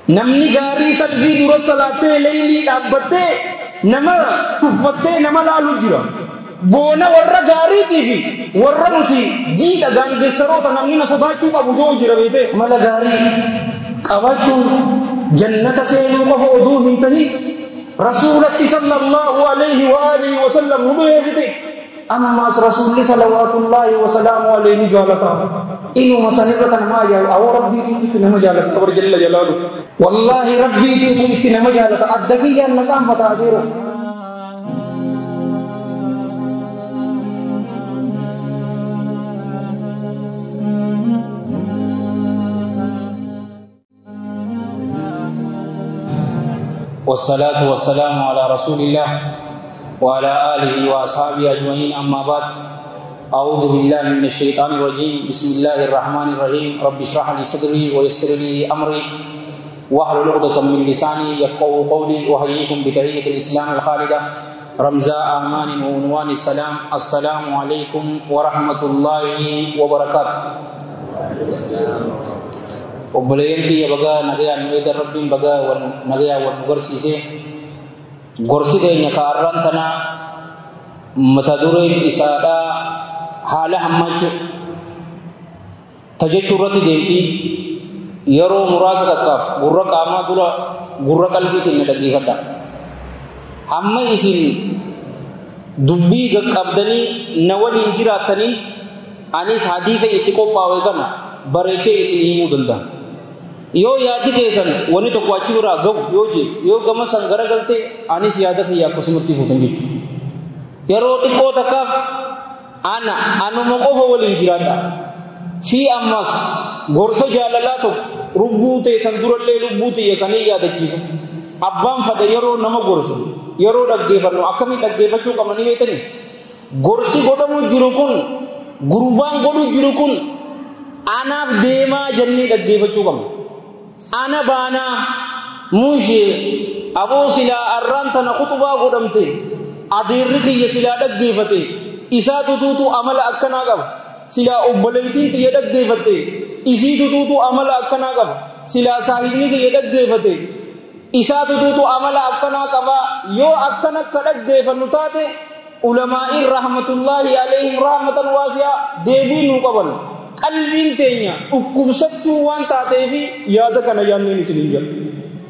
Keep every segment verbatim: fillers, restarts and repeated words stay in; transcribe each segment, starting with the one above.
namni gaarii salbii dura salaatee leeylii dhaabbattee nama tuffattee nama laalu jira. Boona warra gaariitii fi warra nuti jiidha gaangeessaroota namni na sodaachuu qabu yoo jira beekee mala gaarii qabachuun jannata seenuu qofa oduu hin tahin rasuulatti sallallahu alayhi wa alihi wa sallam nu beekte ammaas rasuulli salawaatullaahi wa salaamu alayhi jaalata inuma sanirrata namaa yaa awo rabbiitu itti nama jaalata kabar jalla jalaalu wallaahi rabbiitu itti nama jaalata adda kiyyaan maqaan fataa adeero. والصلاة والسلام على رسول الله وعلى آله وأصحابه أجمعين أما بعد أعوذ بالله من الشيطان الرجيم بسم الله الرحمن الرحيم رب اشرح لي صدري ويسر لي أمري واحلل عقدة من لساني يفقهوا قولي وأحييكم بتحية الإسلام الخالدة رمزاء أمان وعنوان السلام السلام عليكم ورحمة الله وبركاته. Obboleeyyanti ya baga nagayaan nu eegan rabbiin baga nagayaa wan nu garsiise gorsi keenya ka arran tana mata dureen isaadha haala hammachuu tajechuu irratti deemti yeroo muraasa takkaaf gurra qaamaa dura gurra qalbiitiin na dhaggeeffadha. Hamma isin dubbii qaqqabdanii na waliin jiraattanii anis hadiisa itti qophaa'e kana bareechee isin himuu danda'a. Yoo yaadi keessan wani tokko achi biraa gahu yoo je yoo gama san garagalte anis yaada kiyya akkasumatti fuutan jechuudha. Yeroo xiqqoo takkaaf ana anuma qofa waliin jiraadha. Fi ammas gorsa jaalalaa tokko lubbuu teessan durallee lubbuu tiyya kanii yaadachiisu. Abbaan fadha yeroo nama gorsu yeroo dhaggeeffannu akkamiin dhaggeeffachuu qabna ni beektanii? Gorsi godhamu jiru kun gurbaan godhu jiru kun anaaf deemaa jennee dhaggeeffachuu qabna. Ana baana mushee aboo silaa arraan tana khutubaa godhamte adeerri kiyya silaa dhaggeeffate isaa tutuutu amala akkanaa qaba silaa obboleettiin tiyya dhaggeeffatte isii tutuutu amala akkanaa qaba silaa saahibni kiyya dhaggeeffate isaa tutuutu amala akkanaa qaba yoo akkana akka dhaggeeffannu taate ulamaa'iin rahmatullaahi alayhim rahmatan waasi'a deebii nuu qaban. Qalbiin teenya dhukkubsattuu waan taateef yaada kana yaanneen isin hin jedhu.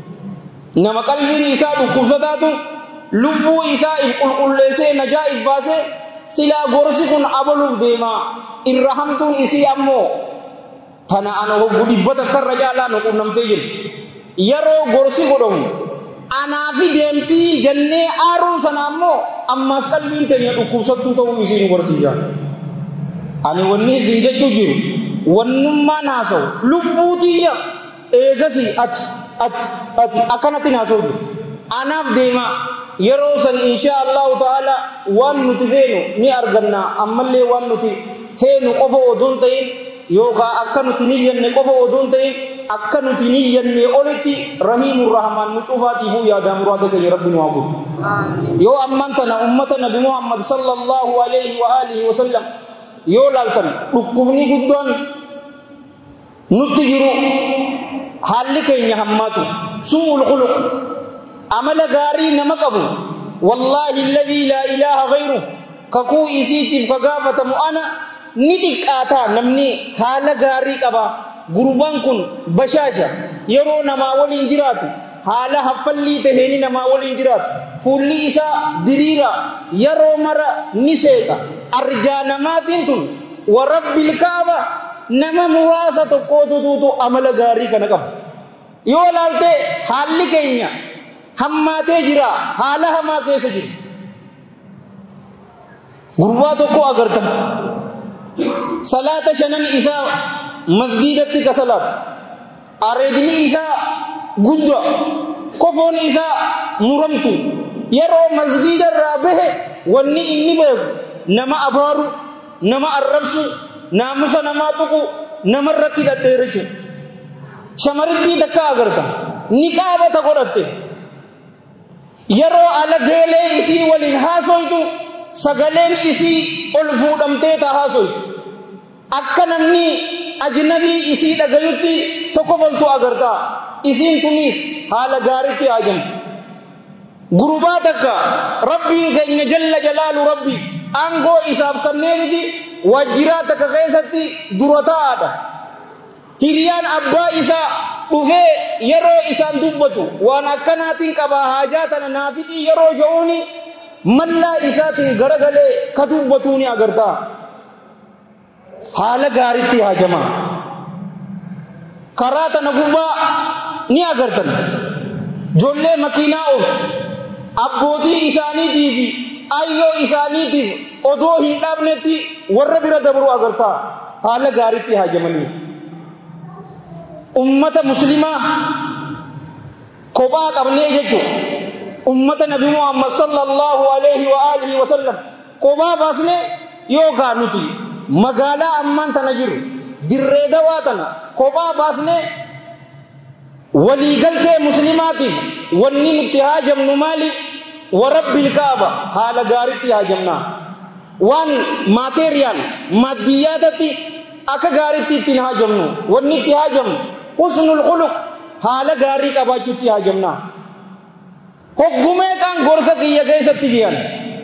Nama qalbiin isaa dhukkubsataatu lubbuu isaa qulqulleessee najaa ibbaasee silaa gorsi kun abaluuf deemaa irra hamtuun isii ammoo tana ana hoggu dhibbata karra caalaa nu qunnamtee jirti. Yeroo gorsi godhamu anaafi deemtii jennee aaruun sana ammoo ammaas qalbiin teenya dhukkubsattuu ta'uu isii nu barsiisa. Ani wanni isin jechuu jiru wannummaan haasawu lubbuu tiyya eegasi ati ati ati akkanatti haasawu jiru anaaf deemaa yeroo san insha Allahu ta'ala waan nuti feenu ni arganna ammallee waan nuti feenu qofa oduun ta'in yookaan akka nuti niyyanne qofa oduun ta'in akka nuti niyyanne olitti rahiimur rahmaan nu cufaatiifuu yaadaa muraada keenya rabbi nu haa guutu. Yoo ammaan tana ummata nabi Muhammad sallallahu alayhi wa alihi wa sallam yoo laaltan dhukkubni guddaan nutti jiru haalli keenya hammaatu su'ul khuluq amala gaarii nama qabu wallaahi alladhii laa ilaaha ghayru kakuu isiitiif ka gaafatamu ana ni xiqqaataa namni haala gaarii qaba gurbaan kun bashaasha yeroo namaa waliin jiraatu haala haffallii taheeni namaa waliin jiraatu fuulli isaa diriira yeroo mara ni seeqa arjaa namaatiin tun warabbil kaaba nama muraasa tokkootutu amala gaarii kana qaba. Yoo laalte haalli keenya hammaatee jira haala hamaa keessa jira. Gurbaa tokko agarta salaata shanan isaa masjidatti ka salaatu areedni isaa guddaa kofoon isaa muramtu yeroo masjidarraa bahe wanni inni beeku nama abaaru nama arrabsu naamusa namaa tuqu namarratti dhadheerichu shamarrittii takka agarta niqaabata godhatte yeroo ala geelee isii waliin haasoytu sagaleen isii ol fuudhamtee ta haasoytu akka namni ajnabii isii dhagayutti tokko boltu agarta isin tunis hala gaaritti haajamtu gurbaa takka rabbiin keenya jalla jalaalu rabbi angoo isaaf kanneeniti wajjiraa takka keessatti dura taa'aadha hiriyaan abbaa isaa dhufee yeroo isaan dubbatu waan akkanaatiin qaba haajaa tana naafiti yeroo ja'uuni mallaa isaatiin garagalee ka dubbatuuni agarta haala gaaritti haajama karaa tana gubbaa ni agartan jollee makiinaa ooftu abbootii isaaniitii fi ayyoo isaaniitiif odoo hin dhabnetti warra bira dabru agarta haala gaaritti haajamanii ummata muslimaa kophaa qabnee jechuun ummata nabi Muhammad sallallahu alaihi wa alihi wa sallam kophaa baasnee yookaan nuti magaalaa ammaan tana jiru dirree dawaa tana kophaa baasnee waliigaltee muslimaatiif wanni nuti haajamnu maali warabbil kaaba haala gaaritti haajamnaa waan maateriyaal maaddiyaatatti akka gaaritti ittiin haajamnu wanni itti haajamnu husnul khuluq haala gaarii qabaachuutti haajamnaa hoggumee kan gorsa kiyya keessatti jiran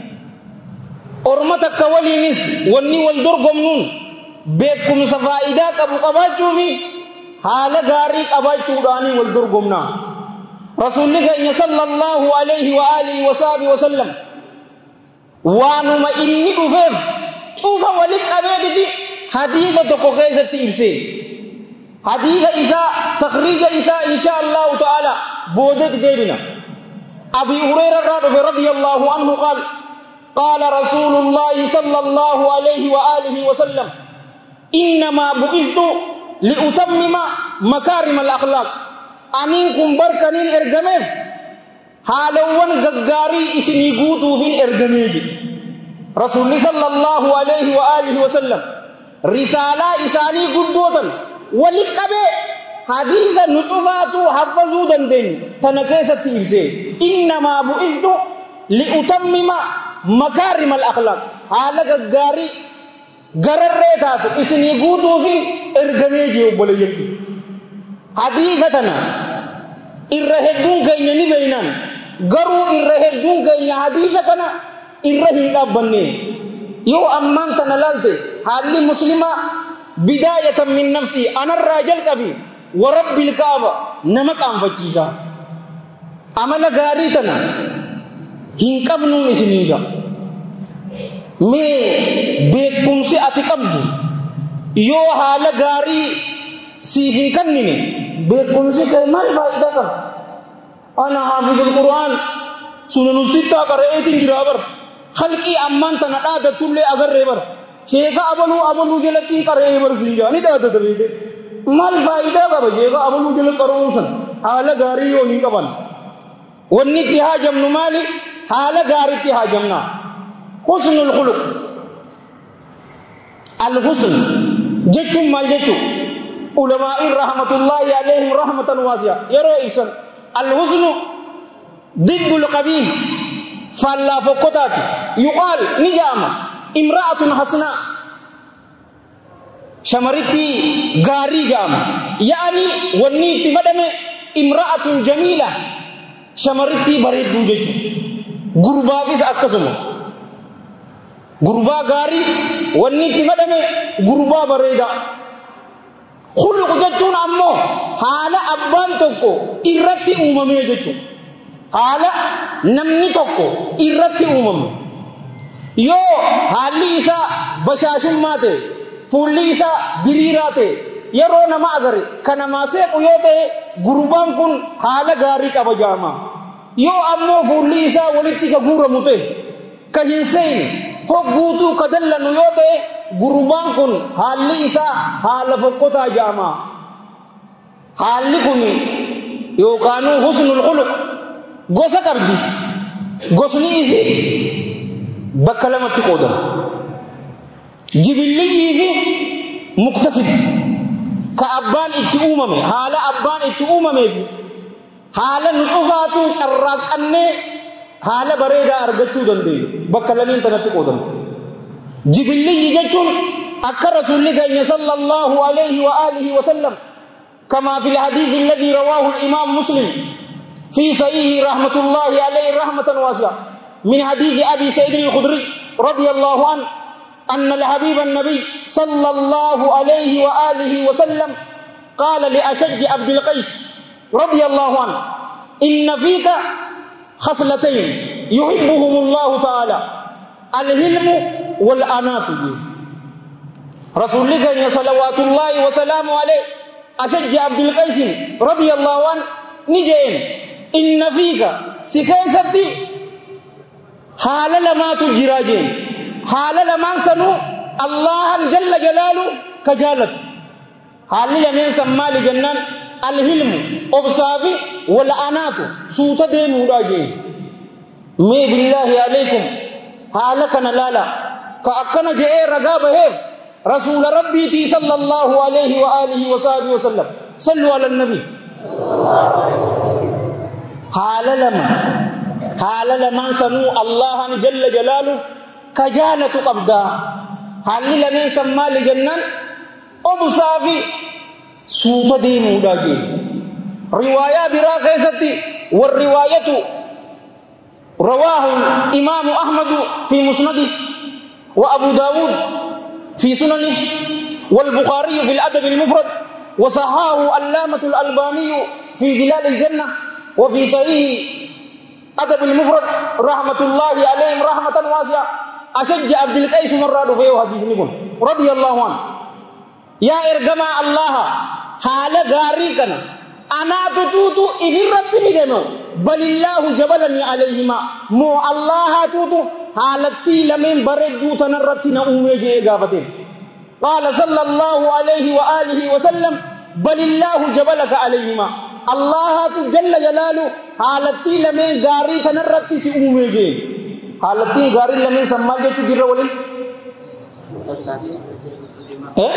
orma takka waliinis wanni wal dorgomnuun beekumsa faayidaa qabu qabaachuufi haala gaarii qabaachuudhaanii wal dorgomnaa rasuulli keenya sallallahu alaihi wa alihi wa sahbihi wa sallam waanuma inni dhufeef cufa walitti qabeediti hadiisa tokko keessatti ibsee hadiisa isaa takriija isaa insha Allah ta'ala boodetti deebina abi hurayra radiyallahu anhu qaal قال رسول الله صلى الله عليه وآله وسلم إنما بعثت لأتمم مكارم الأخلاق أنكم بركنين إرجميف حالوان غغاري إسني قوتو في إرجميج رسول الله صلى الله عليه وآله وسلم رسالة إساني قدوتا ولكبه حديثا نطفاتو حفظوا دندين تنكيسة إبسي إنما بعثت لأتمم مكارم الأخلاق حالك غاري غررتات إسني قوتو في إرجميج وبليك حديثتنا إرهدون كيني بينان غرو إرهدون كيني حديثتنا إرهد أبني يو أمان تنالالتي حالي مسلمة بداية من نفسي أنا الراجل كفي ورب الكعبة نمك أنفتيسا أمانا غاريتنا هنكبنون إسنيجا مي بيكم سي أتكبدو يو حال غاري سيفين كنني بيكم سي كمال فائدة كم أنا حافظ القرآن سنن ستة قرأتين جرابر خلقي أمان تنادى تولي أغر ريبر شيخا أبلو أبلو جلتي قرأيبر سنجا ندادة دريده مال فائدة كم شيخا أبلو جلت قرأوسن حال غاري يوني كبان وني تهاجم نمالي حال غاري تهاجمنا حسن الخلق الحسن جتم مال جتم علماء رحمة الله عليهم رحمة واسعة يرى إحسان الحسن ضد القبيح فلا فقطات يقال نجامة امرأة حسناء شمرتي غاري جامة يعني وني تفدم امرأة جميلة شمرتي بريد دوجة غربا بس أكسمه غربا غاري وني تفدم غربا بريدا خلق جتون أمو حالا أبان توكو إرتي أمامي جتون حالا نمني توكو إرتي أمامي يو حالي إسا بشاشم ماته فولي إسا دليراته يرو نما أغري كنما سيكو يوته غربان كن حالا غاري كبجاما يو أمو فولي إسا ولتك غورا مته كهنسين هو غوتو كدلن يوته غربان كن حالي إسا حالا فقوتا جاما حالي كني يو كانو حسن الخلق غوسا كردي غوسني إسي بكلمة قدر جبلي في مكتسب كأبان إتؤممي حالا أبان إتؤممي حالا نطفاتو كراكني حالا بريدا أرغتو دندي بكلمين تنتي قدر جبلي جتون أكا رسول الله صلى الله عليه وآله وسلم كما في الحديث الذي رواه الإمام مسلم في صحيح رحمة الله عليه رحمة واسعة من حديث أبي سعيد الخدري رضي الله عنه أن الحبيب النبي صلى الله عليه وآله وسلم قال لأشج عبد القيس رضي الله عنه إن فيك خصلتين يحبهم الله تعالى الهلم والأنات. رسول الله صلوات الله وسلامه عليه أشج عبد القيس رضي الله عنه نجين إن فيك سكيستي حال لما تجراجين حال لما سنو الله جل جلاله كجالت حال لمن سمى لجنان الهلم أبصافي والأنات سوت دين وراجين مي بالله عليكم حالكنا لالا كأكنا جاء رقابه رسول ربي تي صلى الله عليه وآله وصحبه وسلم صلوا على النبي حال لما حال لما سنو الله جل جلاله كجالة قبضا حال لمن سمى لجنان أبصافي سوط دين وراجين رواية براقيستي والرواية رواه الإمام أحمد في مسنده وأبو داود في سننه والبخاري في الأدب المفرد وصححه علامة الألباني في ظلال الجنة وفي صحيح أدب المفرد رحمة الله عليهم رحمة واسعة أشج عبد القيس مراد في حديث نقول رضي الله عنه يا إرجما الله حال غاريكنا أنا تتوتو إذن ربي مدنو بل الله جبلني عليهما مو الله توتو حالتي لمن بردو تنرتنا أميجي إغافتين قال صلى الله عليه وآله وسلم بل الله جبلك عليهما الله جل جلاله حالتي لمن غاري تنرتي سي أميجي حالتي غاري لمن سمالجي چو جرر ولين eh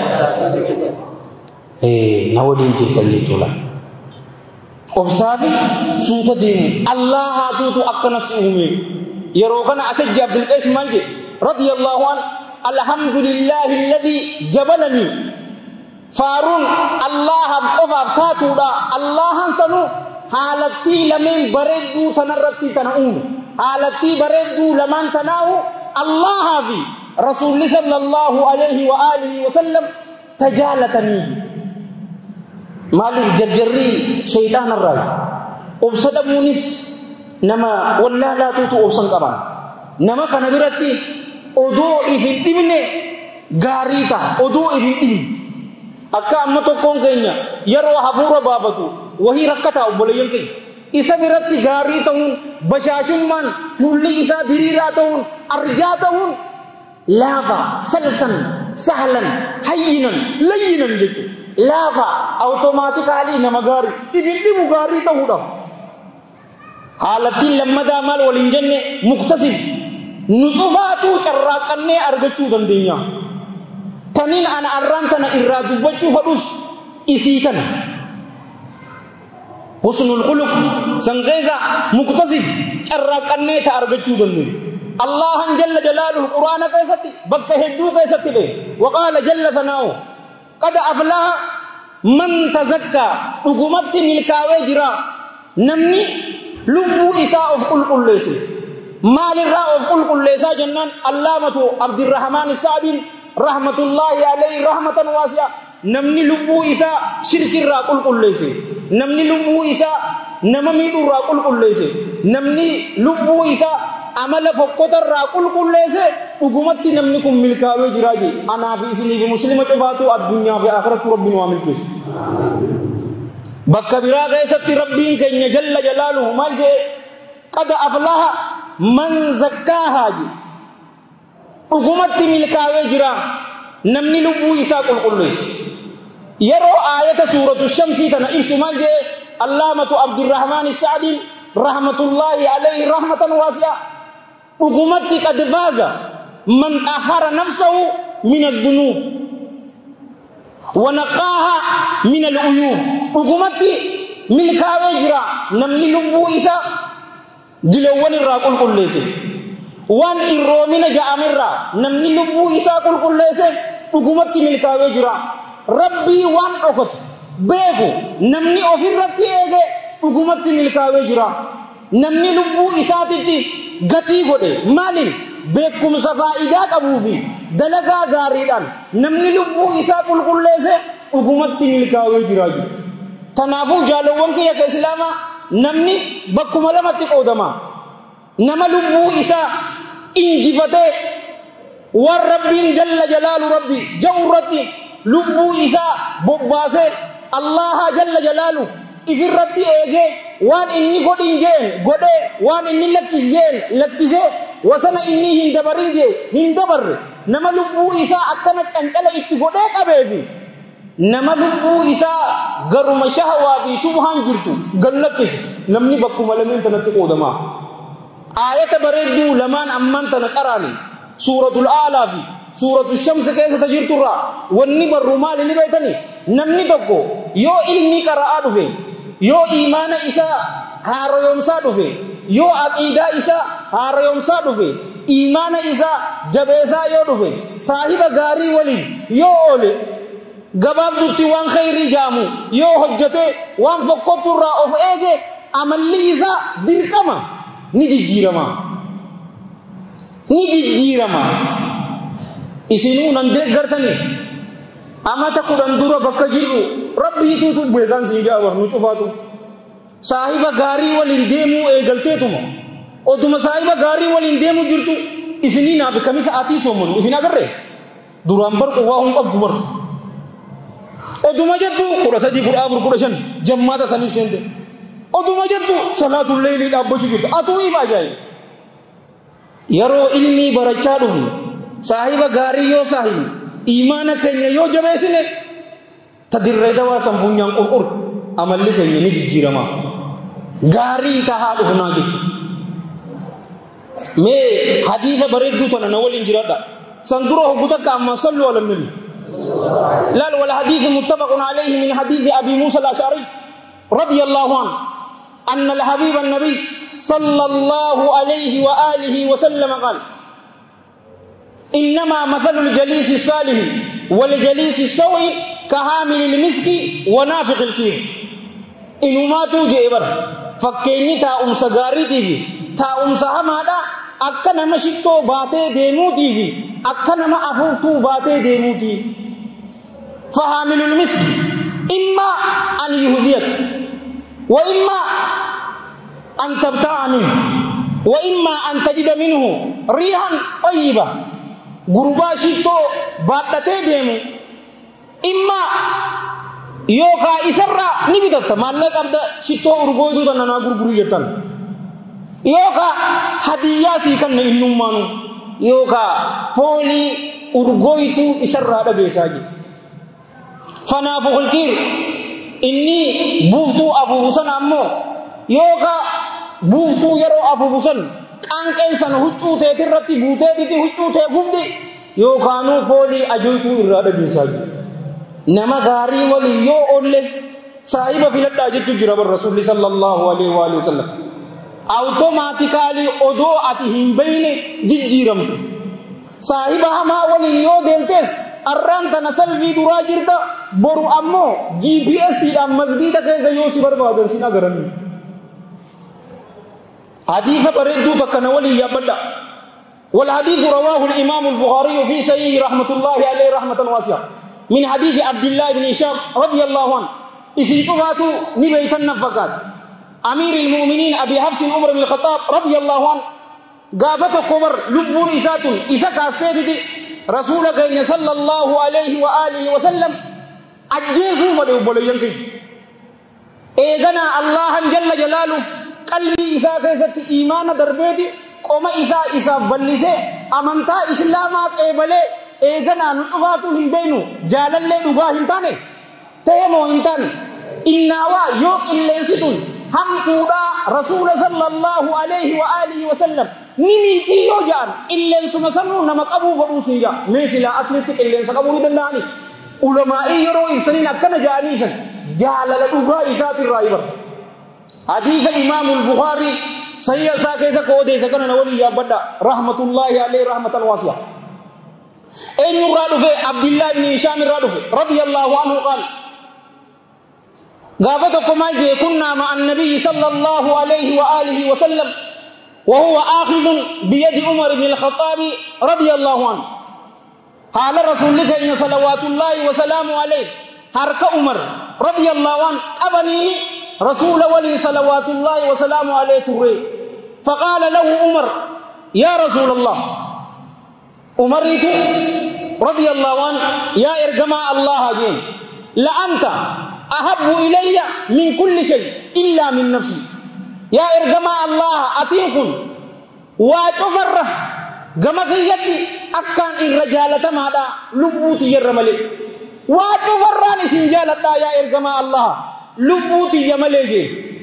eh nawalin jirtan litulah obsabi suuta deemu allah haatuutu akkana si'ume yeroo kana Ashajj Abdul Qais manje radiyallahu an alhamdulillahi alladhi jabalani farun allah qofaaf taatuudha allahan sanu haalatti lameen bareedduu tanarratti tana uume haalatti bareedduu lamaan tanaahu allaha fi rasuulli sallallahu alayhi wa alihi wa sallam tajaalatanii maaliif jarjarrii shaytaan irraa obsa dhabuunis nama wallaalaatuutu obsan qaban nama kana biratti odoo ifin dhibne gaarii ta'a odoo ifin dhibne akka amma tokkoon keenya yeroo hafuura baafatu wahii rakkataa obboleeyyan keenya isa biratti gaarii ta'uun bashaashummaan fuulli isaa diriiraa ta'uun arjaa ta'uun laafa salsan sahlan hayyinan layyinan jechuudha laafa awutomaatikaalii nama gaarii ifin dhibu gaarii ta'uudhaaf haalattiin lammadaa maal waliin jenne muktasib nu cufaatuu carraaqannee argachuu dandeenya taniin ana arraan tana irraa dubbachuu fadhus isii tana husnul khuluq sangeeza muktasib carraaqannee ta argachuu dandeenya allahan jalla jalaaluhu quraana keessatti bakka hedduu keessatti dhe waqaala jalla sanaahu qad aflaha man tazakkaa dhugumatti milkaawee jira namni lubbuu isaa of qulqulleesse maalirraa of qulqulleessaa jennaan allaamatu abdirrahmaan as-sa'diin rahmatullahi alayhi rahmatan waasi'a namni lubbuu isaa shirkirraa qulqulleesse namni lubbuu isaa nama miidhurraa qulqulleesse namni lubbuu isaa amala fokkotarraa qulqulleesse dhugumatti namni kun milkaawee jiraa je anaa fi isinii fi muslima cufaatu addunyaa fi aakhiratu rabbiin waa milkeessu bakka biraa keessatti rabbiin keenya jalla jalaaluhu maal jedhe qad aflaha man zakkaahaa je dhugumatti milkaawee jira namni lubbuu isaa qulqulleesse yeroo aayata suuratu shamsii tana ibsu maal jedhe allaamatu abdirrahmaan as-sa'diin rahmatullahi alayhi rahmatan waasi'a dhugumatti qad faaza man ahara nafsahu min adh-dhunub wa naqaaha min al-uyub dhugumatti milkaawee jira namni lubbuu isaa dilawwan irraa qulqulleesse waan irroomina ja'amirraa namni lubbuu isaa qulqulleesse dhugumatti milkaawee jira rabbii waan dhokatu beeku namni ofirratti eege dhugumatti milkaa'ee jira. Namni lubbuu isaatitti gatii godhe maaliin beekumsa faayidaa qabuu fi dalagaa gaariidhaan namni lubbuu isaa qulqulleesse dhugumatti milkaa'ee jira. Kanaafuu jaalawwan kiyya ka islaamaa namni bakkuma lamatti qoodama. Nama lubbuu isaa injifatee waan rabbiin jalla jalaalu rabbi jawrratti lubbuu isaa bobbaasee Allah jalla jalaalu ifirratti eegee waan inni godhin jeen godhee waan inni lakkis jeen lakkisee wasana inni hin dabarin jee hin dabarre nama lubbuu isaa akkana cancala itti godhee qabeefi nama lubbuu isaa garuma shahawaa fi shubhaan jirtu gallakkise namni bakkuma lameen tanatti qoodama. Aayata bareedduu lamaan ammaan tana qaraani suuratul aalaa fi suuratul shamsi keessa tajirturraa wanni barru maali ni beeytani namni tokko yoo ilmi qara'aa dhufe yoo imaana isaa haarayomsaa dhufe yoo aqiidaa isaa haarayomsaa dhufe imaana isaa jabeesaa yoo dhufe saahiba gaarii waliin yoo oole gabaabdutti waan khayrii jaamu yoo hojjete waan fokkotturraa of eege amalli isaa dirqama ni jijjiirama ni jijjiirama. Isinuu nan deeggartani amata kudhan dura bakka jirru rabbiituutu beekan siin jaaba nu cufaatu saahiba gaarii waliin deemuu eegalteetuma oduma saahiba gaarii waliin deemuu jirtu isinii naaf kamisa aatii soomanu isin agarree duraan bar quwaa hun qabdu bar oduma jettu kudha sadii kudha afur kudha shan jammaata sanii seente oduma jettu salaatul leylii dhaabbachuu jirtu atuu ifa ajaa'iba. Yeroo ilmii barachaa dhufnu saahiba gaarii yoo saahibi imaana keenya yoo jabeessine tadirree dawaa sambuunyaan qurqur amalli keenya ni jijjiirama gaarii tahaa dhufnaa jechuudha. Mee hadiisa bareedduu tana na waliin jiraadha san dura hoggu takka amma sallu ala nabi laal wal hadiisi muttafaqun alayhi min hadiisi abi Muusaa al-Ash'ari radiyallahu anhu anna al-habiba an-nabi sallallahu alayhi wa alihi wa sallam qala إنما مثل الجليس الصالح والجليس السوء كحامل المسك ونافخ الكير إنه ما توجئ بر فكيني تا أم سغاري تيجي تا أم سهمادا أكنا ما شتو باتي ديمو تيجي أكنا ما أفوتو باتي ديمو تيجي فحامل المسك إما أن يهديك وإما أن تبتاع منه وإما أن تجد منه ريحا طيبة gurbaa shittoo baadhatee deemu imma yookaa isarraa ni bitatta maallaqa qabda shittoo urgooytuu tan nanaa gurgurii jettan yookaa hadiyyaa sii kanna innummaanu yookaa foolii urgooytuu isarraa dhageessaa jiru. Fanaafu hulkiir inni buuftuu afuufusan ammoo yookaa buuftuu yeroo afuufusan qaanqeen sana huccuu teetirratti buutee titi huccuu tee gubdi yookaanuu foolii ajoytuu irraa dhageessaa jiru. Nama gaarii waliin yoo oolle saahiba filadhaa jechuu jira bar rasuulli sallallahu alaihi wa alihi wasallam. Awutomaatikaalii odoo ati hin beeyne jijjiiramtu. Saahiba hamaa waliin yoo deemtes arraan tana salfii duraa jirta boru ammoo G P S-dhaan masgiida keessa yoo si barbaadan sin agaranni. حديث بريدو فكنا ولي يبدا والحديث رواه الإمام البخاري في صحيح رحمة الله عليه رحمة واسعة من حديث عبد الله بن هشام رضي الله عنه إسيتوغاتو نبيت النفقات أمير المؤمنين أبي حفص عمر بن الخطاب رضي الله عنه قافت قمر لبور إسات إساك السيدي رسولك صلى الله عليه وآله وسلم أجيزوا مدعو بلينكي إيغنا الله جل جلاله qalbii isaa keessatti iimaana darbeeti qoma isaa isaaf bal'isee amantaa islaamaa qeebalee eeganaa nu cufaatu hin beeynu jaalallee dhugaa hin taane ta'e moo hin taane innaawaa yoo qilleensituun hamtuudhaa rasuula sallallahu alaihi wa alihi wa sallam ni miitii yoo ja'an qilleensuma sanuu nama qabuu godhuu siin ja'a mee silaa aslitti qilleensa qabuu ni danda'ani ulamaa'ii yeroo ibsaniin akkana ja'anii isan jaalala dhugaa isaatirraa ibara. حديث إمام البخاري صحيح ساكيسا كودي سكنا نولي يا بدا رحمة الله عليه رحمة واسعة. أن يراد في عبد الله بن هشام راد في رضي الله عنه قال قابتك ما جي كنا مع النبي صلى الله عليه وآله وسلم وهو آخذ بيد عمر بن الخطاب رضي الله عنه قال رسول الله إن صلوات الله وسلامه عليه حرك عمر رضي الله عنه أبنيني رسول ولي صلوات الله وسلامه عليه تري فقال له عمر يا رسول الله عمر رضي الله عنه يا إرجما الله جين لأنت أحب إلي من كل شيء إلا من نفسي يا إرجما الله أتيكم وأتفر جمعيتي أكان الرجالة ماذا لبوتي يرملي وأتفران سنجالة يا إرجما الله لبوتي يملي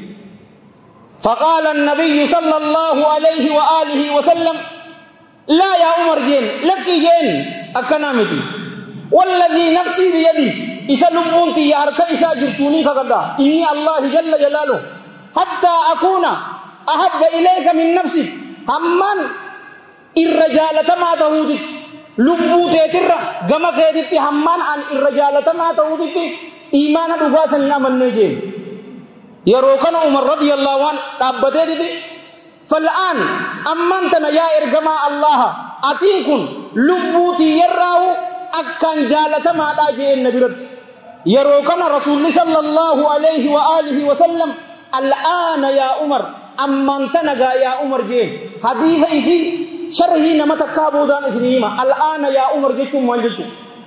فقال النبي صلى الله عليه وآله وسلم لا يا عمر جين لك جين أكنامتي والذي نفسي بيدي إسا لبونتي يا أركا إسا جرتوني كذا إني الله جل جلاله حتى أكون أحب إليك من نفسي همّن الرجالة ما تهودت لبوتي ترى جمع كيدتي همّن عن الرجالة ما تهودت إيمان دباسا نامن نجين يروكنا عمر رضي الله عنه تابتي فالآن أمنتنا يا إرجما الله أتيكم لبوتي يراو أكان جالة ما تاجي النبي يروكنا رسول صلى الله عليه وآله وسلم الآن يا عمر أمنتنا يا عمر جين حديث إسي شرحي نما تكابودان إسنيما الآن يا عمر جيتم والجيتم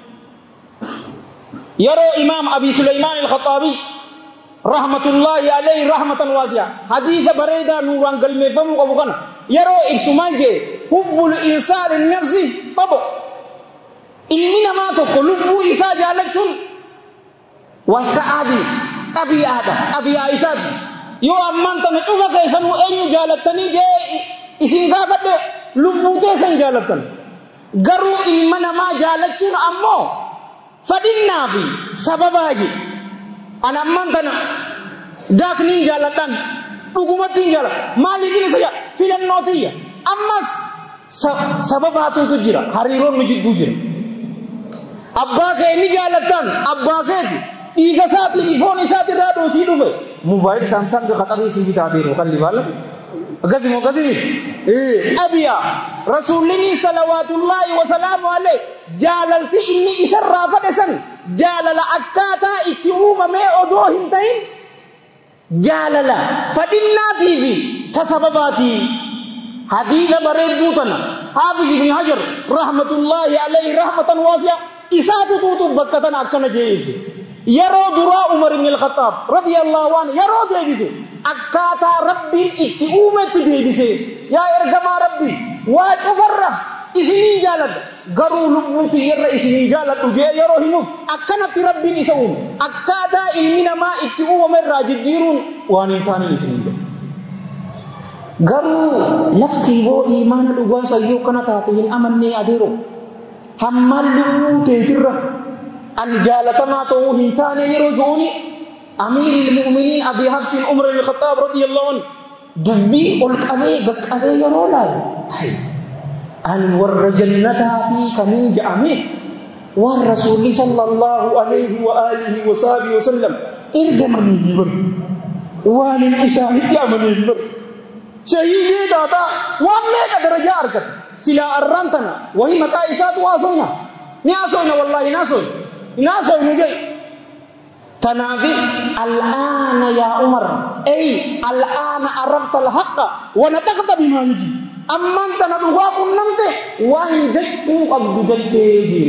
يرو إمام أبي سليمان الخطابي رحمة الله عليه رحمة واسعة حديث بريدة نوران قلمي فمو قبقنا يرو إبسمان جي حب الإنسان النفسي بابو إلمنا ما تقول لبو إسا جالكتون وسعادي أبي آدم أبي آيساد يو أمان تنشوفا كيسانو أين جالكتني جي إسين قابت لبو تيسان جالكتن غرو إلمنا ما جالكتون أمو فدنا في سبباجي أنا أمان تنا داك نين جالكتن حكومتين جالك مالي كني سجا فيلن نوتية أمس سبباتو تجيرا هاريرون مجد تجيرا أبا كأني جالتان أبا كأني إيجا ساتي إيفون إساتي رادو سيدو في موبايل سامسونج كخطري سيدي تاديرو كالي بالا غزي مو غزي إيه أبيا رسول الله صلوات الله وسلامه عليه جاللتي إني إسرافة دسن جالل أكاتا إتيوم ما أدوهم تين جالل فدنا تيجي تسبباتي حديث بريد بوتنا حافظ ابن حجر رحمة الله عليه رحمة واسعة إساتو توتو بكتنا أكنا جيسي يرو درا عمر بن الخطاب رضي الله عنه يرو ديبسي أكاتا ربي إتئومت ديبسي يا إرقما ربي واتفرح إسنين جالد غرو لبوتي ير إسنين جالد وجي يرو هنوك أكنا ربي نسوم أكاتا إلمنا ما إتئوم من راجد ديرون وانيتاني إسنين جالد غرو لكي بو إيمان لغواسا يوكنا تاتين أمني أديرو hammal lu'u teetirra aljalatama ta'uu hin taane yeroo jooni amiiril mu'miniin abii hafsin umar al-khattaab radiyallahu anhu dubbii ol qabee gaqqabee yeroo laalu an warra jannataa fi kamiin ja'amee waan rasuulli sallallahu alayhi wa alihi wa sahbihi wa sallam ergamanii ni bar waan isaanitti amanee ni bar shahiidee taataa waan meeqa darajaa argata سلا أرانتنا وهي مكايسات واسونا ناسونا والله ناسونا ناسونا جاي تنافي الآن يا عمر أي الآن عرفت الحق ونطقت بما يجي أما أنت ندوها كننت وإن جدتو قبل جدتي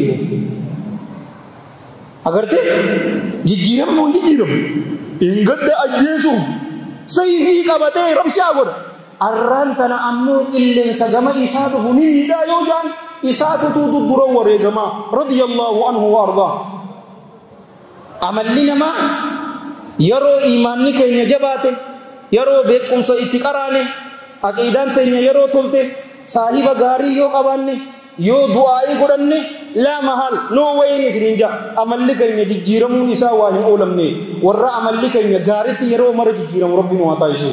أگر تے ججیرم مو ججیرم إنقد أجيسو سيفي قبتي ربشا قد arrantana ammoo qilleensa gama isaa dhufu ni miidhaa yoo jaan isaatu tuutu dura wareegama radiyallahu anhu wa ardaa amalli namaa yeroo iimaanni keenya jabaate yeroo beekumsa itti qaraane aqiidaan teenya yeroo tolte saahiba gaarii yoo qabaanne yoo du'aa'ii godhanne laa mahal noo wayin isiniin jaa amalli keenya jijjiiramuun isaa waa hin oolamne warra amalli keenya gaaritti yeroo mara jijjiiramu rabbi nu haa taasisu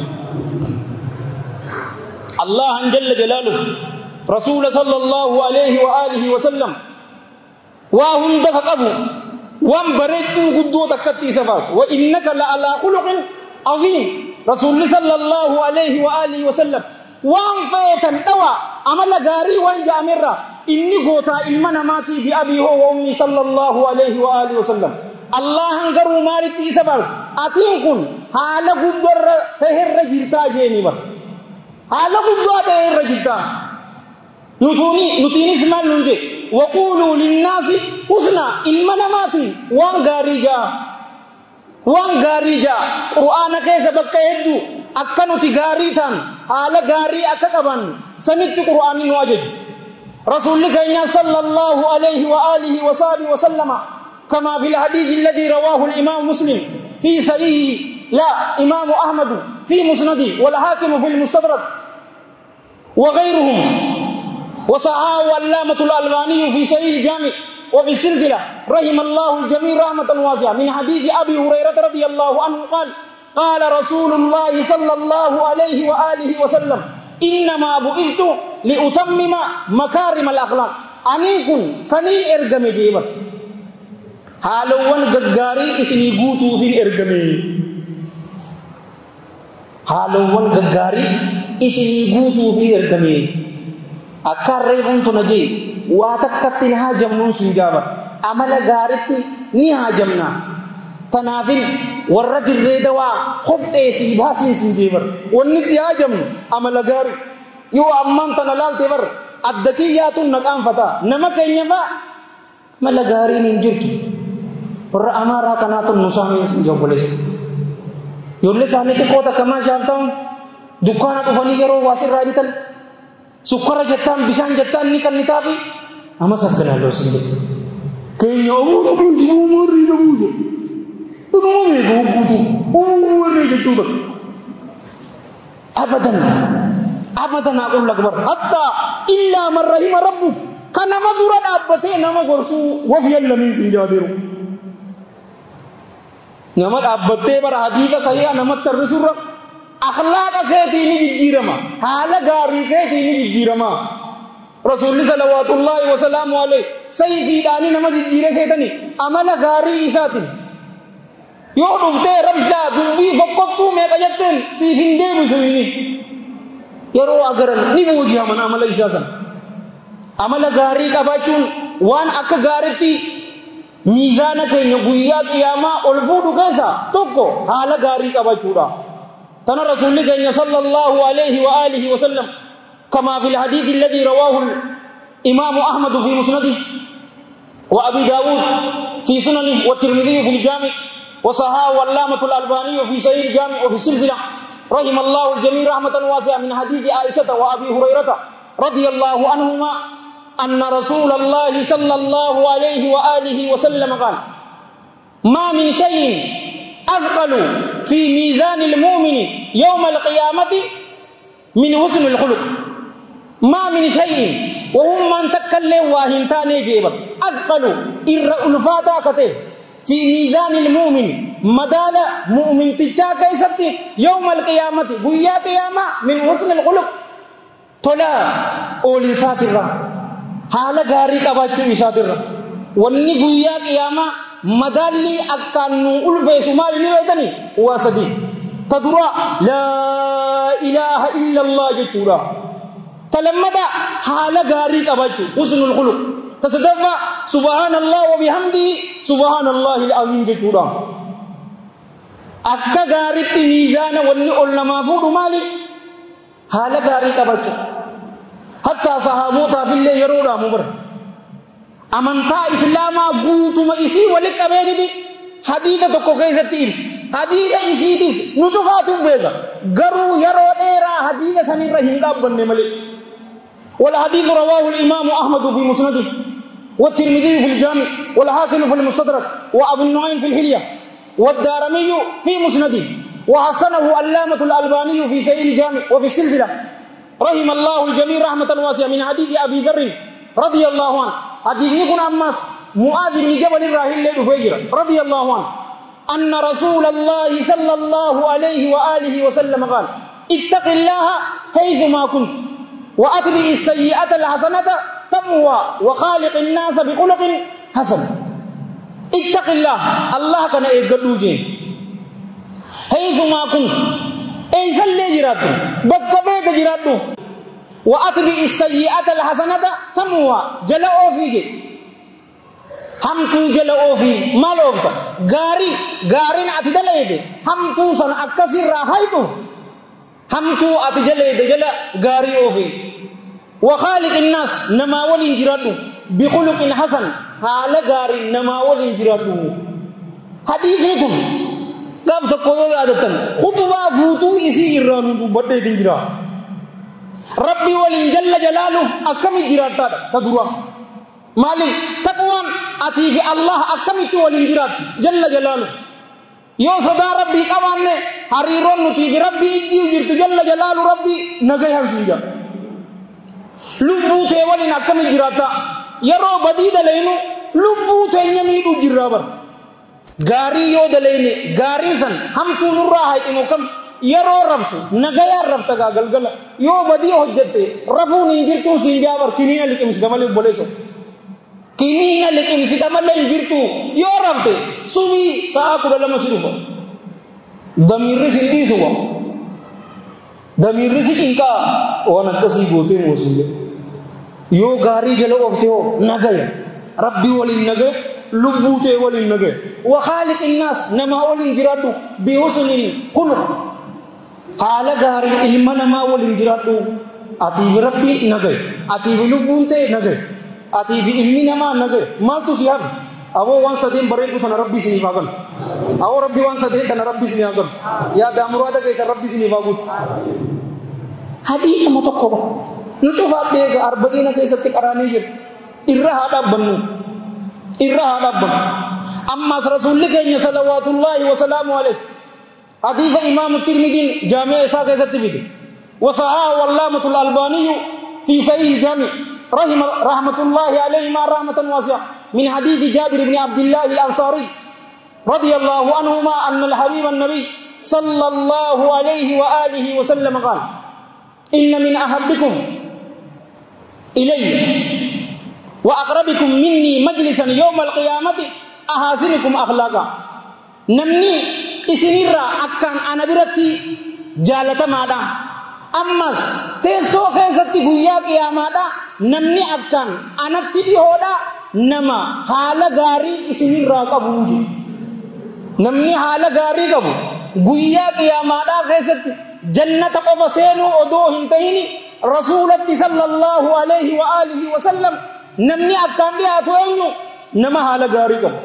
الله جل جلاله رسول صلى الله عليه وآله وسلم وهم دفق أبو وان بريتو قدو تكتي سفاس وإنك لعلى خلق عظيم رسول صلى الله عليه وآله وسلم وان فيتن دوا عمل غاري وان جامرة إني قوتا إلمنا ماتي بأبي هو وأمي صلى الله عليه وآله وسلم الله انقروا مارتي سفاس أتين حالا قدر تهر جلتا جيني بر حالا قدر تهر جلتا نتوني نتيني سمان ننجي وقولوا للناس حسنا إلمنا ماتي وان غاري جا وان غاري جا قرآن كيسا بكا يدو أكنو تغاري تان حالا غاري أكاكبان سمت قرآن نواجد رسول الله صلى الله عليه وآله وصحبه وسلم كما في الحديث الذي رواه الإمام مسلم في صحيح لا إمام أحمد في مسنده والحاكم في المستدرك وغيرهم وصححه علامة الألباني في صحيح الجامع وفي السلسلة رحم الله الجميع رحمة واسعة من حديث أبي هريرة رضي الله عنه قال قال رسول الله صلى الله عليه وآله وسلم إنما بعثت لأتمم مكارم الأخلاق أنيكم كنين إرغمي جيبا حالوان غغاري إسني قوتو في إرغمي حالوان غغاري إسني قوتو في إرغمي أكار ريفون تنجي واتكتل هاجمون سنجابا عمل غارتي ني هاجمنا تنافل ورد الريدوا خبت ايسي باسين سنجيبر ونت هاجم عمل غاري يو أمان تنلال تبر الدكيات نقام فتا نمك إنفا عمل غاري ننجرت ور أمارا كنات النسامي سنجوبلس يولس آنيتي قوتا كما شانتاون دكانا تفاني يرو واسر راجتل سكر جتان بيسان جتان نيكان نتافي أما سكنا لو سنجت كينيا أمور أمور أمور أمور أمور أمور أمور أبدا أبدا أقول لك بر حتى إلا من رحم ربك كان ما دوران أبتين نما قرصو وفي اللمين سنجاديرو نما أبتين بر حديثة سيئة نما ترسول رب أخلاق كيتيني جيرما حالا غاري كيتيني جيرما رسول الله صلوات الله وسلامه عليه سيفي داني نما جيره سيتني عمل غاري إساتين يو رفته ربشا دنبي فقطو ميقجتين سيفين ديبو سويني يرو أغرن نبو جيها من عمل إساسا عمل غاري كباچون وان أكا غارتي ميزانا كينيو گویا قياما ألفودو كيسا توكو حالا غاري كباچودا تنا رسول الله صلى الله عليه وآله وسلم كما في الحديث الذي رواه الإمام أحمد في مسنده وأبي داود في سننه والترمذي في الجامع وصححه علامة الألباني في صحيح الجامع وفي السلسلة رحم الله الجميع رحمة واسعة من حديث عائشة وأبي هريرة رضي الله عنهما أن رسول الله صلى الله عليه وآله وسلم قال ما من شيء أثقل في ميزان المؤمن يوم القيامة من حسن الخلق ما من شيء وهم من تكلم واهنتان جيبا أثقل الفاتا كته في ميزان المؤمن مدال مؤمن تجا كيستي يوم القيامة بويا قيامة من حسن الخلق طلع أولي ساترة حال غاري كباچو ساترة وني بويا قيامة مدالي أكانو ألفي سمال نيويتني واسدي تدرى لا إله إلا الله جتورا تلمدا حال غاري كباچو حسن الخلق تصدق سبحان الله وبحمده سبحان الله العظيم جتورا أكا غاري ميزان وني علما فود مالي حال غاري كباچو حتى صحابوتا في الله يرودا مبر amantaa islaamaa guutuma isii walitti qabeeniti hadiisa tokko keessatti ibsi hadiisa isiitis nu cufaatu beeka garuu yeroo dheeraa hadiisa sanirra hin dhaabbanne malee والحديث رواه الإمام أحمد في مسنده والترمذي في الجامع والحاكم في المستدرك وأبو النعيم في الحلية والدارمي في مسنده وحسنه علامة الألباني في صحيح الجامع وفي السلسلة رحم الله الجميع رحمة واسعة من حديث أبي ذر رضي الله عنه حديث يكون أماس معاذ بن جبل الراحل فجر رضي الله عنه أن رسول الله صلى الله عليه وآله وسلم قال اتق الله حيثما كنت وأتبع السيئة الحسنة تموى وخالق الناس بخلق حسن ittaqillah Allah kana eeggadhu jeen haythuma kunt aysalle jiratu bakka beeta jiratu wa atbi as-sayyi'ata al-hasanata tamwa jala ofije hamtu jala ofi malofta gari garin ati dalayde hamtu san akkasirra haytu hamtu ati jalayde jala gari ofi wa khaliq an-nas nama walin jiratu bi khuluqin hasan hala gari nama walin jiratu hadithni kun gaf to ko yaadatan khutba butu isi irranu badde dinjira rabbi walin jalla jalaluhu akami jirata tadura malik taqwan ati fi Allah akami to walin jirati jalla jalaluhu yo sada rabbi qawanne hariron nuti bi rabbi jirtu jalla jalaluhu rabbi nagayan sinja lubbu te walin akami jirata yaro badida leenu lubbu te nyami du jirabar gari yo dalene gari san hamtu nurra haytinu kam yaro rabtu nagaya rabta ga galgala yo badi hojjate rafu ni jirtu sinjabar kinina likim sidamale boleso kinina likim sidamale jirtu yo rabte suwi saa ku dalam siruba damirri sindi suwa damirri sikinka wana kasi gote mosinge yo gari jalo ofte ho nagaya rabbi walin nagaya lubute walin nagaya wa khaliqin nas nama walin jiratu bi husnil khuluq hala gari ilma nama walin jiratu ati rabbi nagay ati lubunte nagay ati ilmi nama nagay mal tu siap awo wan sadin baredu tan rabbi sini bagal awo rabbi wan sadin tan rabbi sini bagal ya damurada kaisa rabbi sini bagut hadith motokko nutu fabbe ga arba'ina kaisa tik arani je irra hada bannu irra hada bannu amma rasulullah sallallahu wa sallamu alaihi حديث إمام الترمذي جامع إسحاق الترمذي وصححه واللامة الألباني في صحيح الجامع رحم رحمة الله عليه ما رحمة واسعة من حديث جابر بن عبد الله الأنصاري رضي الله عنهما أن الحبيب النبي صلى الله عليه وآله وسلم قال إن من أحبكم إلي وأقربكم مني مجلسا يوم القيامة أحاسنكم أخلاقا نمني isinirra akkan ana biratti jaalatamaadha ammas teessoo keessatti guyyaa qiyaamaadha namni akkan anatti dhihoodha nama haala gaarii isinirraa qabu namni haala gaarii qabu guyyaa qiyaamaadha keessatti jannata qofa seenuu odoo hin tahini rasuulatti sallallahu alaihi wa alihi wa sallam namni akkan dhiyaatu eenyu nama haala gaarii qabu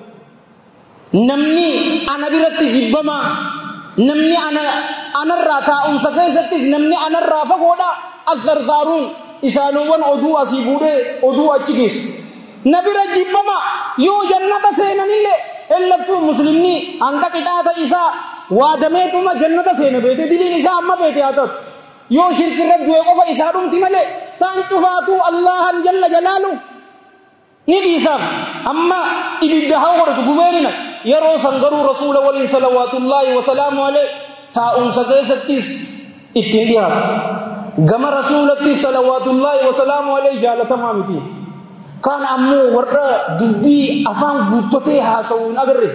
namni ana biratti jibbama namni ana anarraa taa'umsa keessattis namni anarraa fagoodha akgargaaruun isaanuwwan oduu asii fuudhee oduu achi geessu na bira jibbama yoo jannata seenanillee ellattuu muslimni hanga qixaata isaa waadameetuma jannata seena beete diliin isaa amma beete haa ta'u yoo shirkirra du'e qofa isaa dhumti malee taan cufaatuu allahan jalla jalaalu ni dhiisaaf amma ibidda haa godhatu gubeerina yeroo san garuu rasuula waliin salawaatullaahi wasalaamu alayhi taa'umsa keessattis ittiin dhiyaatu gama rasuulattis salawaatullaahi wasalaamu alayhi jaalatamaa miti kaan ammoo warra dubbii afaan guuttotee haasa'u hin agarre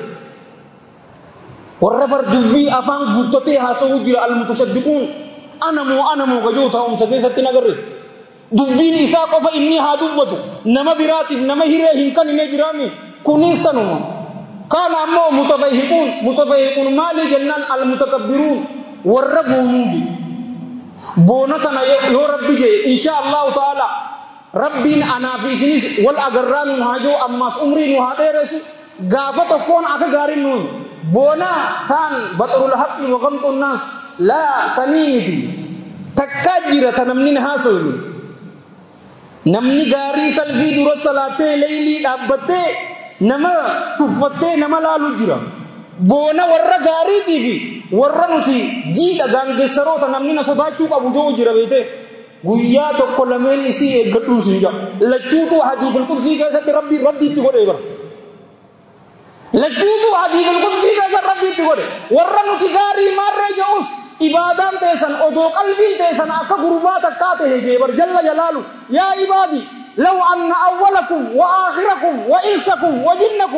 warra bar dubbii afaan guuttotee haasa'u jira almutashaddiquun anamoo anamoo gajoo taa'umsa keessatti hin agarre dubbiin isaa qofa inni haa dubbatu nama biraatiif nama hiree hin kannine jiraami kuniisanuma كان أمو متفيهقون متفيهقون مالي جنان المتكبرون والربونود بونتنا يو ربي جي إن شاء الله تعالى ربين أنا في سنس والأقران هاجو أماس أمرين وهاتيرس غافت كون أكا غارين نون بونا تان بطر الحق وغمط الناس لا سنينتي تكاجرة نمنين هاسول نمني غاري سلفي دور الصلاة ليلي أبتي nama tuffattee nama laalu jira boona warra gaariitii fi warra nuti jiidha gaangeessaroota namni na sodaachuu qabu joo jira beete guyyaa tokko lameen isii eeggadhuu siin jira lachuutu hadiisul qudsii keessatti rabbi rabbiitti godhee bara lachuutu hadiisul qudsii keessatti rabbiitti godhe warra nuti gaarii maarree je'us ibaadaan teessan odoo qalbiin teessan akka gurbaa takkaa ta'e jeebar jalla jalaalu yaa ibaadi لو أن أولكم وآخركم وإنسكم وجنكم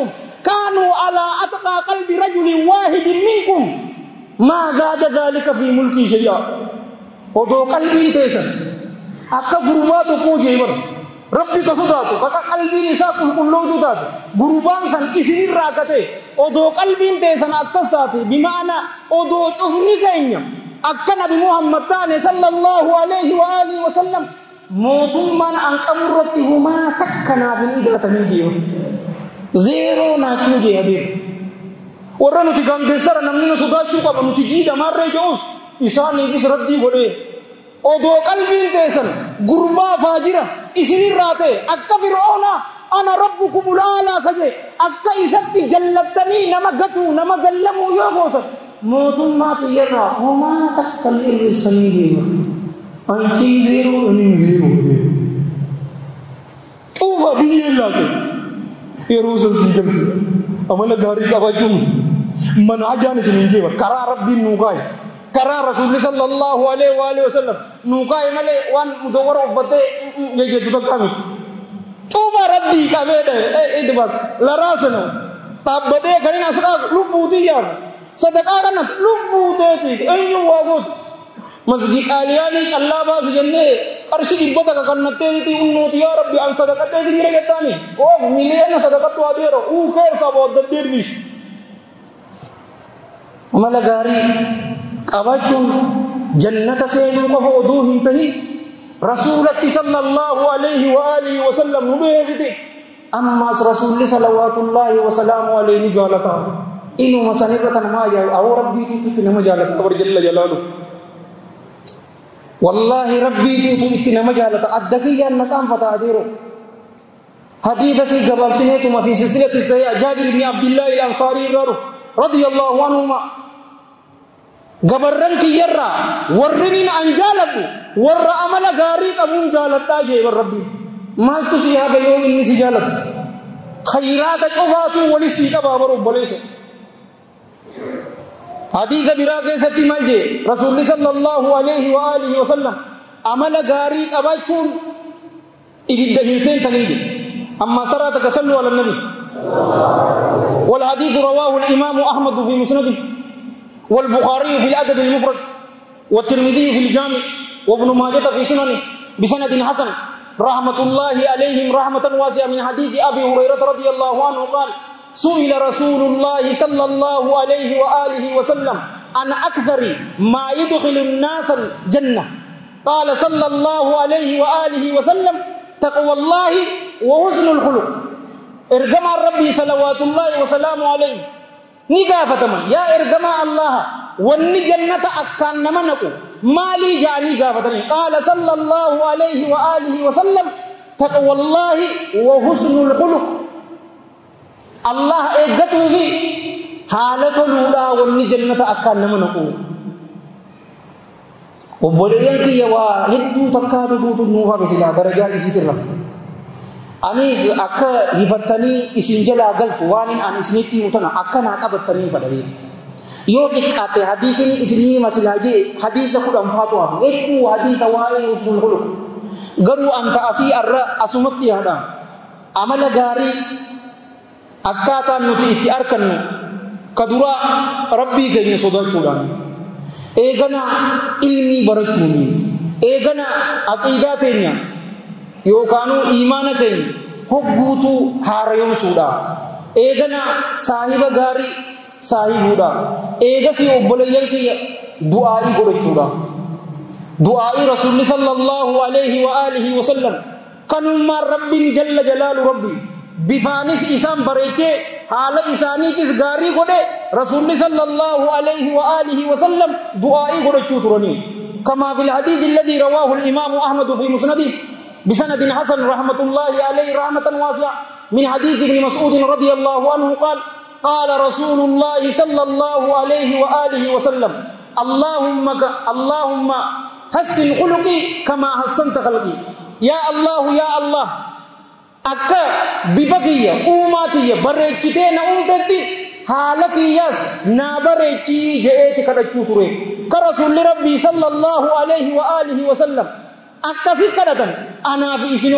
kanu ala atqa qalbi rajulin wahidin minkum ma zada dhalika fi mulki shay'a. Odo qalbi tesan akka guruba to ko jeebar rabbi ka sodatu kaka qalbi isa kulkullo taatu guruban san isini rakate odo qalbi tesan akka saati bimaana odo cufni kenya akka nabi Muhammad tane sallallahu alaihi wa alihi wa sallam mootummaan an qaburratti humaa takka naaf hin hidhatanii jiru zero na tuje hadir warra nuti gangeessara namni nu sodaachuu qaba nuti jiidha marree je'us isaaniifis raddii godhee odoo qalbiin teessan gurbaa faajira isinirraa ta'e akka fir'oona ana rabbukumul aalaa kaje akka isatti jallattanii nama gatuu nama gallamuu yoo gootan mootummaa xiyyarraa homaa takka hir'isanii deema antii zero inni zero cuufa biyyeen laate yeroo san sii gamte amala gaarii qabachuun manhajaan isiniin jeeba karaa rabbiin nuu kaaye karaa rasuulli sallallahu alaihi wa alihi wasallam nuu kaaye malee waan mudawwara uffatee jejeetu takka miti cuufa rabbii qabee dhahe idbak laraasana dhaabbadhee kan hin asqaaq lubbuutii yaadu sadaqaa kanat lubbuuteetii eenyu waa gootu masjid aliyaanii callaa baasu jennee qarshi dhibbata kakannatteetii unnooti yaa rabbi an sadaqadheetii jira jettaanii oof miliyoona sadaqattu adeero uu keessa boodaddeerbish amala gaarii qabachuun jannata seenuu qofa oduu hin tahin rasuulatti sallallahu alaihi wa alihi wa sallam nu beesite ammaas rasuulli salawaatullaahi wa salaamu alaihi jaalataa inuma sanirra tanamaa yaa awoo rabbiituutti nama jaalata kabar jalla jalaalu wallahi rabbiituutu itti nama jaalata adda kiyyaan maqaan fataa adeero hadiisa si gabaabsineetuma fi silsilati sayyi'a jaabir ibn abdillahi al-ansari irraa radiyallahu anhuma gabarran kiyyarra warrin an jaalatu warra amala gaarii qabuun jaaladhaa jee rabbi maaltu si haga yoo inni si jaalatu khayraata qofaatu walis si qabaa baru baleessa حديث براء كيستي مالجي رسول صلى الله عليه وآله وسلم عمل غاري قبالشون إبدا هنسين تنيجي أما سراتك صلوا على النبي والحديث رواه الإمام أحمد في مسنده والبخاري في الأدب المفرد والترمذي في الجامع وابن ماجه في سننه بسند حسن رحمة الله عليهم رحمة واسعة من حديث أبي هريرة رضي الله عنه قال سئل رسول الله صلى الله عليه وآله وسلم عن أكثر ما يدخل الناس الجنة قال صلى الله عليه وآله وسلم تقوى الله وحسن الخلق ارجم ربي صلوات الله وسلامه عليه نقافة من يا ارجم الله والنجنة أكان نمنكو مالي جاني قافة قال صلى الله عليه وآله وسلم تقوى الله وحسن الخلق Allah eeggatu fi haala toluudhaa wanni jannata akkaan nama naqu obboleeyyan kiyya waa hedduu takkaatu duutu nuuf hafe silaa darajaa isiitirra anis akka hifattanii isin jalaa galtu waan hin an isinitti himutana akka naa qabattanii fadhareeti yoo xiqqaatte hadiisni isinii masilaa jee hadiisa kudhan faatu hafu hedduu hadiisa waa'ee usul khuluq garuu anta asii arra asumatti yaadha amala gaarii akkaataan nuti itti arkannu ka dura rabbii keenya sodaachuudhaan eegana ilmii barachuuni eegana aqiidaa keenya yookaanuu iimaana keenya hogguutuu haarayomsuudha eegana saahiba gaarii saahibuudha eegasii obboleeyyan kiyya du'aa'ii godhachuudha du'aa'ii rasuulli sallallahu alaihi wa alihi wa sallam kanummaan rabbiin jalla jalaalu rabbii bifaanis isaan bareechee haala isaaniitis gaarii godhe rasuulli sallallahu alaihi wa alihi wa sallam du'aa'ii godhachuu turanii كما في الحديث الذي رواه الإمام أحمد في مسنده بسند حسن رحمة الله عليه رحمة واسعة من حديث ابن مسعود رضي الله عنه قال قال رسول الله صلى الله عليه وآله وسلم اللهم اللهم حسن خلقي كما حسنت خلقي يا الله يا الله akka bifa kiyya uumaa kiyya bareechitee na uumtetti haala kiyyas naa bareechii je'eeti kadhachuu ture ka rasuulli rabbii sallallahu alaihi wa alihi wa sallam akkasi kadhatan anaaf isinoo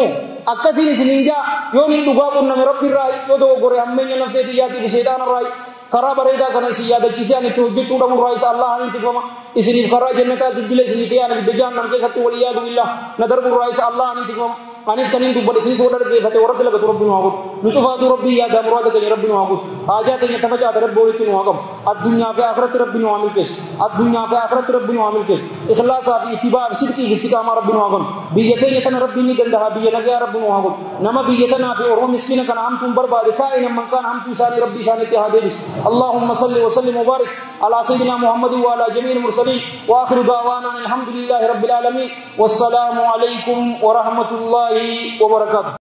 akkasiin isiniin jaa yoo ni dhugaa qunname rabbi irraa yoo dogoggore hammeenya nafseetii yaati fi sheexaana irraa karaa bareedaa kana isin yaadachiisee ani itti hojjechuu dhabu irraa isa Allah hin tikfama isiniif karaa jannataa diddile isinii ta'e ani bidda jahannam keessatti waliyaadu billah na darbu irraa isa Allah hin tikfama anis kanin dubbadhe isinis warra dhaggeeffate warra dalagatu rabbi nu haa godhu nu cufaatu rabbi yaadaa muraada keenya rabbi nu haa godhu haajaa keenya tafacaate rabbi walitti nu haa qabu addunyaa fi akhiratti rabbi nu haa milkeessu addunyaa fi akhiratti rabbi nu haa milkeessu ikhlaasaa fi ittibaa fi sidqii fi istiqaamaa rabbi nu haa godhu biyya keenya tana rabbi ni danda'a biyya nagaa rabbi nu haa godhu nama biyya tanaa fi orma miskiina kana hamtuun barbaade kaa'ina man kaan hamtuu isaanii rabbi isaanitti haa deebisu allahumma salli wa sallim wa barik ala sayyidina muhammadin wa ala jamiil mursalin wa akhiru da'wana alhamdulillahi rabbil alamin wassalamu alaykum wa rahmatullahi wa barakatuh.